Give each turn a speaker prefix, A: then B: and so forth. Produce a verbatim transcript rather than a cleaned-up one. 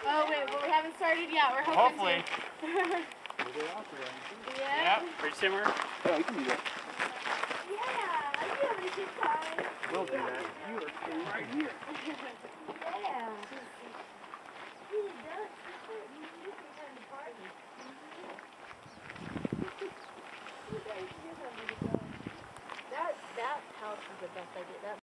A: Oh wait, but we haven't started yet. We're hoping
B: Hopefully.
A: to. Yeah.
B: Yep. Bridge simmer.
C: Yeah, you can do that.
A: Yeah, I do have a good time.
C: We'll do that. You are staying right here.
A: Yeah. That that house is the best idea. That